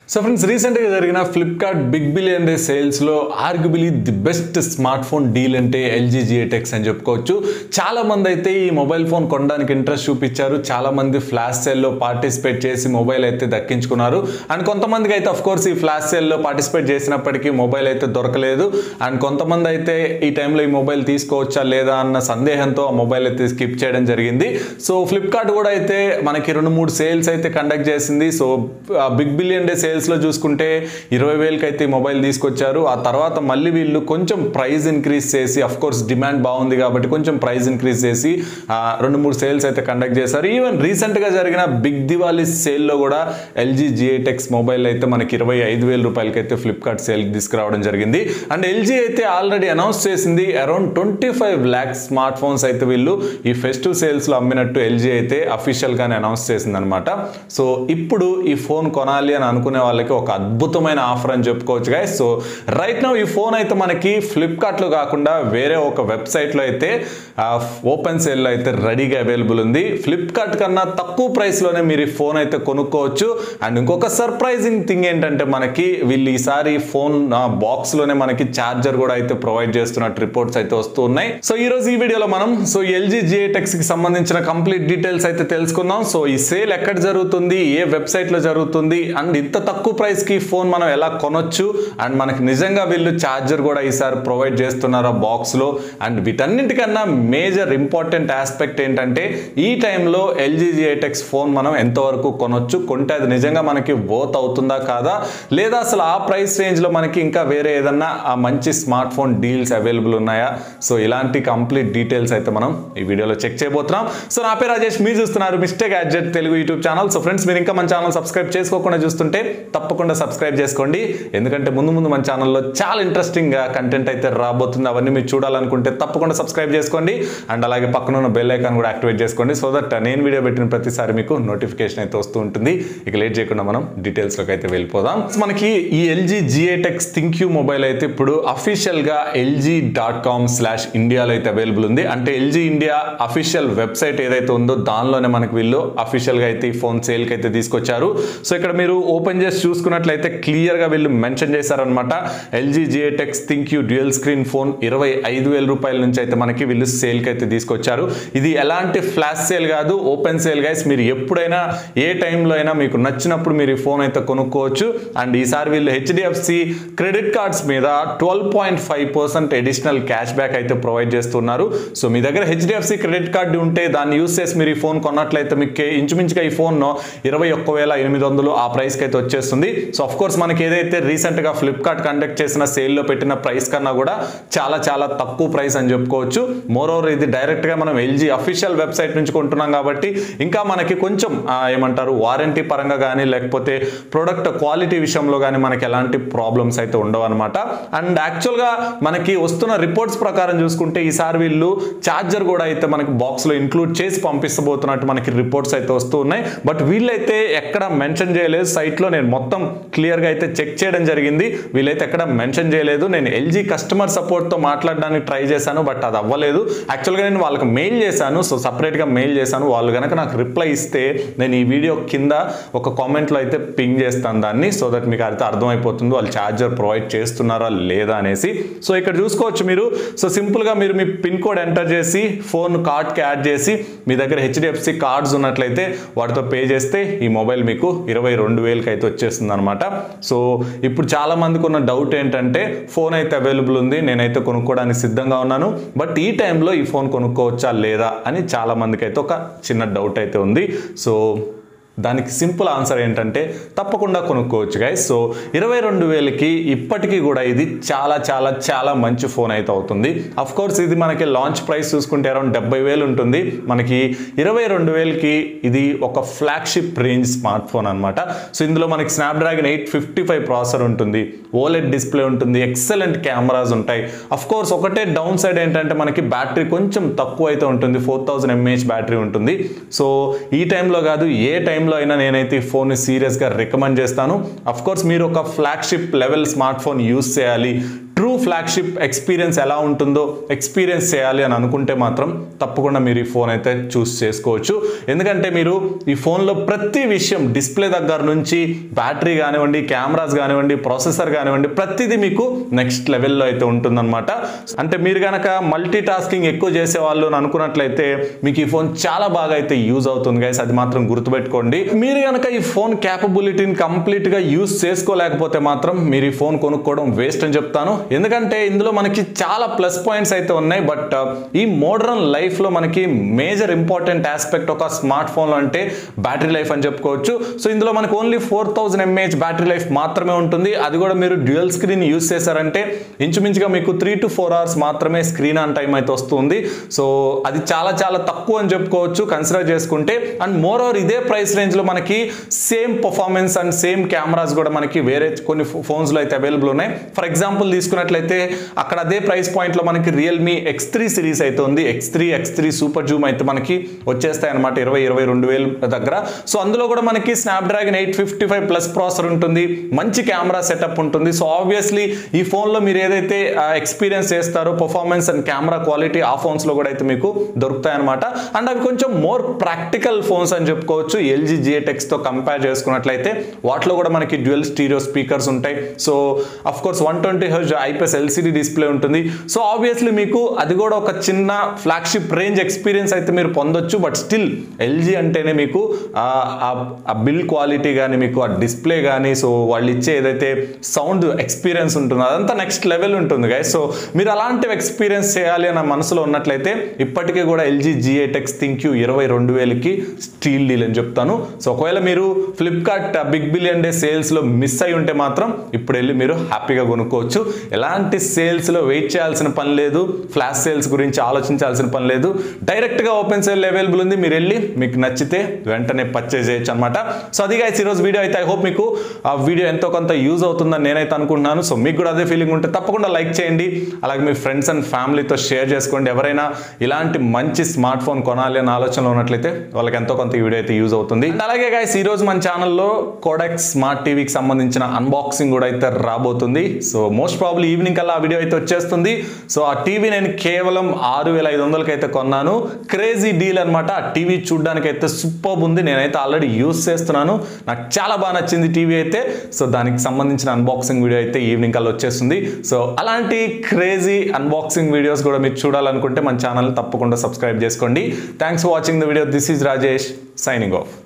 So friends, recently జరిగిన Flipkart Big Billion Day sales లో arguably the best smartphone deal అంటే LG G8x అని చెప్పుకోవచ్చు. చాలా మంది అయితే ఈ మొబైల్ ఫోన్ కొనడానికి ఇంట్రెస్ట్ చూపించారు. చాలా మంది ఫ్లాష్ సేల్ లో పార్టిసిపేట్ చేసి మొబైల్ అయితే దక్కించుకున్నారు. అండ్ కొంతమందికి అయితే ఆఫ్ కోర్స్ ఈ ఫ్లాష్ సేల్ లో పార్టిసిపేట్ చేసినప్పటికీ మొబైల్ అయితే దొరకలేదు. అండ్ కొంతమంది అయితే ఈ టైంలో ఈ మొబైల్ తీసుకోవచ్చా లేదా అన్న సందేహంతో ఆ మొబైల్ అయితే స్కిప్ చేయడం జరిగింది. సో Flipkart కూడా అయితే మనకి 2-3 సేల్స్ అయితే కండక్ట్ చేసింది. So big billion day sales లో చూసుకుంటే 20,000కి అయితే మొబైల్ తీసుకొచ్చారు. ఆ తర్వాత మళ్ళీ వీళ్ళు కొంచెం ప్రైస్ ఇంక్రీజ్ చేసి ఆఫ్ కోర్స్ డిమాండ్ బాగుంది కాబట్టి కొంచెం ప్రైస్ ఇంక్రీజ్ చేసి 2-3 సేల్స్ అయితే కండక్ట్ చేశారు. ఈవెన్ రీసెంట్ గా జరిగిన బిగ్ దివాళీ సేల్ లో కూడా LG G8x మొబైల్ అయితే మనకి 25,000 రూపాయలకి అయితే ఫ్లిప్కార్ట్ సేల్ తీసుకురావడం జరిగింది. అండ్ LG అయితే ఆల్రెడీ అనౌన్స్ చేసింది అరౌండ్ 25 lakhs స్మార్ట్ ఫోన్స్ అయితే వీళ్ళు ఈ ఫెస్టివ్ సేల్స్ లో అమ్మినట్టు LG అయితే అఫీషియల్ గానే అనౌన్స్ చేసింది అనమాట. సో ఇప్పుడు ఈ ఫోన్ కొనాలి అని అనుకునే వాళ్ళకి ఒక అద్భుతమైన ఆఫర్ అని చెప్పుకోవచ్చు గైస్. సో రైట్ నౌ ఈ ఫోన్ అయితే మనకి ఫ్లిప్కార్ట్ లో కాకుండా వేరే ఒక వెబ్సైట్ లో అయితే ఓపెన్ సేల్ లో అయితే రెడీగా అవైలబుల్ ఉంది. ఫ్లిప్కార్ట్ కన్నా తక్కువ ప్రైస్ లోనే మీరు ఈ ఫోన్ అయితే కొనుక్కోవచ్చు. అండ్ ఇంకొక సర్ప్రైజింగ్ థింగ్ ఏంటంటే మనకి వీళ్ళు ఈసారి ఫోన్ బాక్స్ లోనే మనకి చార్జర్ కూడా అయితే ప్రొవైడ్ చేస్తున్నట్టు రిపోర్ట్స్ అయితే వస్తూ ఉన్నాయి. సో ఈ రోజు ఈ వీడియోలో మనం LG G8x కి సంబంధించిన కంప్లీట్ డీటెయిల్స్ అయితే తెలుసుకుందాం. సో ఈ సేల్ ఎక్కడ జరుగుతుంది, ఏ వెబ్సైట్ లో జరుగుతుంది, అండ్ ఇంత తక్కువ ప్రైస్ కి ఫోన్ మనం ఎలా కొనొచ్చు, అండ్ మనకి నిజంగా వీళ్ళు చార్జర్ కూడా ఈసారి ప్రొవైడ్ చేస్తున్నారు ఆ బాక్స్ లో. అండ్ వీటన్నిటికన్నా మేజర్ ఇంపార్టెంట్ ఆస్పెక్ట్ ఏంటంటే ఈ టైంలో LG G8x ఫోన్ మనం ఎంతవరకు కొనొచ్చు, కొంటే అది నిజంగా మనకి వర్త్ అవుతుందా కాదా, లేదా అసలు ఆ ప్రైస్ రేంజ్ లో మనకి ఇంకా వేరే ఏదన్నా ఆ మంచి స్మార్ట్ ఫోన్ డీల్స్ అవైలబుల్ ఉన్నాయా. సో ఇలాంటి కంప్లీట్ డీటెయిల్స్ అయితే మనం ఈ వీడియోలో చెక్ చేయబోతున్నాం. సో నా పేరు రాజేష్, మీరు చూస్తున్నారు mister gadget Telugu YouTube channel. So friends, మీరు ఇంకా మన ఛానల్ సబ్స్క్రైబ్ చేసుకోకుండా చూస్తుంటే తప్పకుండా సబ్స్క్రైబ్ చేసుకోండి. ఎందుకంటే ముందు మన ఛానల్లో చాలా ఇంట్రెస్టింగ్ గా కంటెంట్ అయితే రాబోతుంది. అవన్నీ మీరు చూడాలనుకుంటే తప్పకుండా సబ్స్క్రైబ్ చేసుకోండి. అండ్ అలాగే పక్కన ఉన్న బెల్ ఐకాన్ కూడా యాక్టివేట్ చేసుకోండి. సో దట్ నేను వీడియో పెట్టిన ప్రతిసారి మీకు నోటిఫికేషన్ అయితే వస్తూ ఉంటుంది. ఇక లేట్ చేయకుండా మనం డీటెయిల్స్ లోకి అయితే వెళ్ళిపోదాం. మనకి ఈ LG G8x ThinQ మొబైల్ అయితే ఇప్పుడు అఫీషియల్ గా LG.com/India అయితే అవైలబుల్ ఉంది. అంటే LG ఇండియా అఫీషియల్ వెబ్సైట్ ఏదైతే ఉందో దానిలోనే మనకి వీళ్ళు అఫీషియల్ గా అయితే ఈ ఫోన్ సేల్ కి అయితే తీసుకొచ్చారు. సో ఇక్కడ మీరు ఓపెన్ చేసి చూసుకున్నట్లయితే క్లియర్ గా వీళ్ళు మెన్షన్ చేశారనమాట. LG G8x ThinQ dual screen phone 25,000 రూపాయల నుంచి అయితే మనకి వీళ్ళు సేల్ కి అయితే తీసుకొచ్చారు. ఇది ఎలాంటి ఫ్లాష్ సేల్ కాదు, ఓపెన్ సేల్ గైస్. మీరు ఎప్పుడైనా ఏ టైంలో అయినా మీకు నచ్చినప్పుడు మీరు ఈ ఫోన్ అయితే కొనుక్కోవచ్చు. అండ్ ఈసారి వీళ్ళు HDFC క్రెడిట్ కార్డ్స్ మీద 12.5% అడిషనల్ క్యాష్ బ్యాక్ అయితే ప్రొవైడ్ చేస్తున్నారు. సో మీ దగ్గర HDFC క్రెడిట్ కార్డు ఉంటే దాన్ని యూస్ చేసి మీరు ఈ ఫోన్ కొన్నట్లయితే మీకు ఇంచుమించుగా ఈ ఫోన్ 21,800 ఆ ప్రైస్ కి అయితే వచ్చేస్తుంది. సో ఆఫ్ కోర్స్ మనకి ఏదైతే రీసెంట్ గా ఫ్లిప్కార్ట్ కండక్ట్ చేసిన సేల్ లో పెట్టిన ప్రైస్ కన్నా కూడా చాలా చాలా తక్కువ ప్రైస్ అని చెప్పుకోవచ్చు. మోర్ ఓవర్ ఇది డైరెక్ట్ గా మనం LG అఫీషియల్ వెబ్సైట్ నుంచి కొంటున్నాం కాబట్టి ఇంకా మనకి కొంచెం ఏమంటారు వారంటీ పరంగా కానీ లేకపోతే ప్రొడక్ట్ క్వాలిటీ విషయంలో కానీ మనకి ఎలాంటి ప్రాబ్లమ్స్ అయితే ఉండవు అనమాట. అండ్ యాక్చువల్ గా మనకి వస్తున్న రిపోర్ట్స్ ప్రకారం చూసుకుంటే ఈసారి వీళ్ళు చార్జర్ కూడా అయితే మనకి బాక్స్ లో ఇంక్లూడ్ చేసి పంపిస్తబోతున్నట్టు మనకి రిపోర్ట్స్ అయితే వస్తూ ఉన్నాయి. బట్ వీళ్ళైతే ఎక్కడ మెన్షన్ చేయలేదు సైట్ లో. నేను మొత్తం క్లియర్ గా అయితే చెక్ చేయడం జరిగింది. వీళ్ళైతే ఎక్కడ మెన్షన్ చేయలేదు. నేను LG కస్టమర్ సపోర్ట్ తో మాట్లాడడానికి ట్రై చేశాను, బట్ అది అవ్వలేదు. యాక్చువల్ గా నేను వాళ్ళకి మెయిల్ చేశాను. సో సపరేట్ గా మెయిల్ చేశాను. వాళ్ళు కనుక నాకు రిప్లై ఇస్తే నేను ఈ వీడియో కింద ఒక కామెంట్ లో అయితే పింగ్ చేస్తాను దాన్ని. సో దట్ మీకు అయితే అర్థమైపోతుంది వాళ్ళు చార్జర్ ప్రొవైడ్ చేస్తున్నారా లేదా అనేసి. సో ఇక్కడ చూసుకోవచ్చు మీరు. సో సింపుల్ గా మీరు మీ పిన్ కోడ్ ఎంటర్ చేసి ఫోన్ కార్డ్ కి యాడ్ చేసి మీ దగ్గర HDFC కార్డ్స్ ఉన్నట్లయితే వాటితో పే చేస్తే ఈ మొబైల్ మీకు 22,000కి అయితే వచ్చేస్తుంది అనమాట. సో ఇప్పుడు చాలా మందికి ఉన్న డౌట్ ఏంటంటే ఫోన్ అయితే అవైలబుల్ ఉంది, నేనైతే కొనుక్కోవడానికి సిద్ధంగా ఉన్నాను, బట్ ఈ టైంలో ఈ ఫోన్ కొనుక్కోవచ్చా లేదా అని చాలా మందికి అయితే ఒక చిన్న డౌట్ అయితే ఉంది. సో దానికి సింపుల్ ఆన్సర్ ఏంటంటే తప్పకుండా కొనుక్కోవచ్చు గైస్. సో 22,000కి ఇప్పటికీ కూడా ఇది చాలా చాలా చాలా మంచి ఫోన్ అయితే అవుతుంది. అఫ్ కోర్స్ ఇది మనకి లాంచ్ ప్రైస్ చూసుకుంటే అరౌండ్ 70,000 ఉంటుంది. మనకి 22,000కి ఇది ఒక ఫ్లాగ్షిప్ రేంజ్ స్మార్ట్ ఫోన్ అనమాట. సో ఇందులో మనకి స్నాప్డ్రాగన్ 855 ప్రాసెసర్ ఉంటుంది, ఓలెడ్ డిస్ప్లే ఉంటుంది, ఎక్సలెంట్ కెమెరాస్ ఉంటాయి. అఫ్ కోర్స్ ఒకటే డౌన్ సైడ్ ఏంటంటే మనకి బ్యాటరీ కొంచెం తక్కువ అయితే ఉంటుంది, 4000 mAh బ్యాటరీ ఉంటుంది. సో ఈ టైంలో కాదు ఏ టైం లో అయినా నేనైతే ఈ ఫోన్ సీరియస్ గా రికమెండ్ చేస్తాను. అఫ్ కోర్స్ మీరు ఒక flagship level smart phone use చేయాలి, ట్రూ ఫ్లాగ్షిప్ ఎక్స్పీరియన్స్ ఎలా ఉంటుందో ఎక్స్పీరియన్స్ చేయాలి అని అనుకుంటే మాత్రం తప్పకుండా మీరు ఈ ఫోన్ అయితే చూస్ చేసుకోవచ్చు. ఎందుకంటే మీరు ఈ ఫోన్లో ప్రతి విషయం డిస్ప్లే దగ్గర నుంచి బ్యాటరీ కానివ్వండి, కెమెరాస్ కానివ్వండి, ప్రాసెసర్ కానివ్వండి, ప్రతిదీ మీకు నెక్స్ట్ లెవెల్లో అయితే ఉంటుందన్నమాట. అంటే మీరు కనుక మల్టీ టాస్కింగ్ ఎక్కువ చేసేవాళ్ళు అని అనుకున్నట్లయితే మీకు ఈ ఫోన్ చాలా బాగా అయితే యూజ్ అవుతుంది గైస్, అది మాత్రం గుర్తుపెట్టుకోండి. మీరు కనుక ఈ ఫోన్ క్యాపబిలిటీని కంప్లీట్గా యూజ్ చేసుకోలేకపోతే మాత్రం మీరు ఈ ఫోన్ కొనుక్కోవడం వేస్ట్ అని చెప్తాను. ఎందుకంటే ఇందులో మనకి చాలా ప్లస్ పాయింట్స్ అయితే ఉన్నాయి. బట్ ఈ మోడర్న్ లైఫ్లో మనకి మేజర్ ఇంపార్టెంట్ ఆస్పెక్ట్ ఒక స్మార్ట్ ఫోన్లో అంటే బ్యాటరీ లైఫ్ అని చెప్పుకోవచ్చు. సో ఇందులో మనకు ఓన్లీ 4000 mAh బ్యాటరీ లైఫ్ మాత్రమే ఉంటుంది. అది కూడా మీరు డ్యూయల్ స్క్రీన్ యూజ్ చేశారంటే ఇంచుమించుగా మీకు 3 to 4 hours మాత్రమే స్క్రీన్ ఆన్ టైం అయితే వస్తుంది. సో అది చాలా చాలా తక్కువ అని చెప్పుకోవచ్చు కన్సిడర్ చేసుకుంటే. అండ్ మోర్ ఓవర్ ఇదే ప్రైస్ రేంజ్లో మనకి same performance and same cameras కూడా మనకి వేరే కొన్ని ఫోన్స్లో అయితే అవైలబుల్ ఉన్నాయి. ఫర్ ఎగ్జాంపుల్ తీసుకున్నట్లయితే అక్కడ అదే ప్రైస్ పాయింట్లో మనకి రియల్మీ X3 సిరీస్ అయితే ఉంది. X3 సూపర్ జూమ్ అయితే మనకి వచ్చేస్తాయి అనమాట 22,000 దగ్గర. సో అందులో కూడా మనకి స్నాప్డ్రాగన్ 855 ప్లస్ ప్రాసెసర్ ఉంటుంది, మంచి కెమెరా సెటప్ ఉంటుంది. సో ఆబ్వియస్లీ ఈ ఫోన్లో మీరు ఏదైతే ఎక్స్పీరియన్స్ చేస్తారో పర్ఫార్మెన్స్ అండ్ కెమెరా క్వాలిటీ ఆ ఫోన్స్లో కూడా అయితే మీకు దొరుకుతాయి అనమాట. అండ్ అవి కొంచెం మోర్ ప్రాక్టికల్ ఫోన్స్ అని చెప్పుకోవచ్చు. LG G8x తో కంపేర్ చేసుకున్నట్లయితే వాటిలో కూడా మనకి డ్యూయల్ స్టీరియో స్పీకర్స్ ఉంటాయి. So of course 120Hz IPS LCD display ఉంటుంది. సో ఆబ్వియస్లీ మీకు అది కూడా ఒక చిన్న ఫ్లాగ్షిప్ రేంజ్ ఎక్స్పీరియన్స్ అయితే మీరు పొందొచ్చు. బట్ స్టిల్ LG అంటేనే మీకు ఆ బిల్డ్ క్వాలిటీ కానీ మీకు ఆ డిస్ప్లే కానీ సో వాళ్ళు ఇచ్చే ఏదైతే సౌండ్ ఎక్స్పీరియన్స్ ఉంటుందో అదంతా నెక్స్ట్ లెవెల్ ఉంటుంది గైస్. సో మీరు అలాంటివి ఎక్స్పీరియన్స్ చేయాలి అన్న మనసులో ఉన్నట్లయితే ఇప్పటికీ కూడా LG G8x ThinQ 22,000కి స్టీల్ డీల్ అని చెప్తాను. సో ఒకవేళ మీరు ఫ్లిప్కార్ట్ బిగ్ బిలియన్ డే సేల్స్లో మిస్ అయి ఉంటే మాత్రం ఇప్పుడు వెళ్ళి మీరు హ్యాపీగా కొనుక్కోవచ్చు. ఎలాంటి సేల్స్లో వెయిట్ చేయాల్సిన పని లేదు, ఫ్లాష్ సేల్స్ గురించి ఆలోచించాల్సిన పని లేదు. డైరెక్ట్గా ఓపెన్ సేల్ అవైలబుల్ ఉంది, మీరు వెళ్ళి మీకు నచ్చితే వెంటనే పర్చేజ్ చేయొచ్చు అనమాట. సో అది గైస్ ఈరోజు వీడియో అయితే. ఐ హోప్ మీకు ఆ వీడియో ఎంతో కొంత యూజ్ అవుతుందని నేనైతే అనుకుంటున్నాను. సో మీకు కూడా అదే ఫీలింగ్ ఉంటే తప్పకుండా లైక్ చేయండి, అలాగే మీ ఫ్రెండ్స్ అండ్ ఫ్యామిలీతో షేర్ చేసుకోండి. ఎవరైనా ఇలాంటి మంచి స్మార్ట్ ఫోన్ కొనాలి అన్న ఆలోచనలో ఉన్నట్లయితే వాళ్ళకి ఎంతో కొంత ఈ వీడియో అయితే యూజ్ అవుతుంది. అలాగే గైస్ ఈరోజు మన ఛానల్లో కోడెక్స్ స్మార్ట్ టీవీకి సంబంధించిన అన్బాక్సింగ్ కూడా అయితే రాబోతుంది. సో మోస్ట్ ప్రాబ్లీ ఈవినింగ్ కల్లా ఆ వీడియో అయితే వచ్చేస్తుంది. సో ఆ టీవీ నేను కేవలం 6,500కి అయితే కొన్నాను. క్రేజీ డీల్ అనమాట. ఆ టీవీ చూడడానికి అయితే సూపర్ ఉంది. నేనైతే ఆల్రెడీ యూజ్ చేస్తున్నాను, నాకు చాలా బాగా నచ్చింది టీవీ అయితే. సో దానికి సంబంధించిన అన్బాక్సింగ్ వీడియో అయితే ఈవినింగ్ కల్లా వచ్చేస్తుంది. సో అలాంటి క్రేజీ అన్బాక్సింగ్ వీడియోస్ కూడా మీరు చూడాలనుకుంటే మన ఛానల్ తప్పకుండా సబ్స్క్రైబ్ చేసుకోండి. Thanks for watching the video. This is Rajesh signing of.